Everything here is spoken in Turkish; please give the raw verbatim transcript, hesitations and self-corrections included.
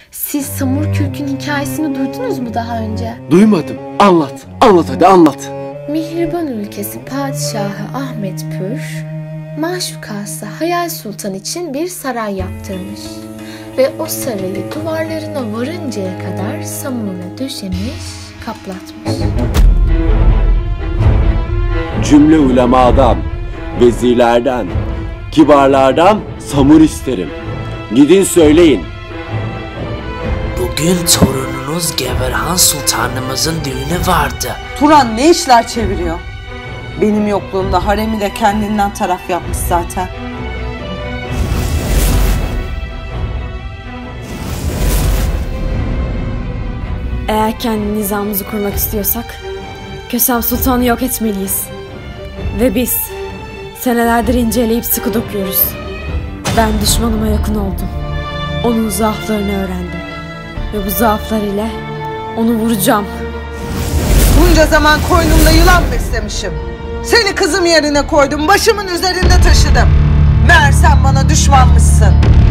Siz Samur Kürk'ün hikayesini duydunuz mu daha önce? Duymadım. Anlat. Anlat hadi anlat. Mihriban ülkesi padişahı Ahmet Pür, maşukası Hayal Sultan için bir saray yaptırmış. Ve o sarayı duvarlarına varıncaya kadar samurla döşemiş, kaplatmış. Cümle ulemadan, vezirlerden, kibarlardan samur isterim. Gidin söyleyin. Bugün torununuz Geverhan Sultanımızın düğünü vardı. Turan ne işler çeviriyor? Benim yokluğumda haremi de kendinden taraf yapmış zaten. Eğer kendi nizamımızı kurmak istiyorsak Kösem Sultan'ı yok etmeliyiz. Ve biz senelerdir inceleyip sıkı dokuyoruz. Ben düşmanıma yakın oldum. Onun zaaflarını öğrendim. Ve bu zaaflar ile onu vuracağım. Bunca zaman koynumda yılan beslemişim. Seni kızım yerine koydum, başımın üzerinde taşıdım. Meğer sen bana düşmanmışsın.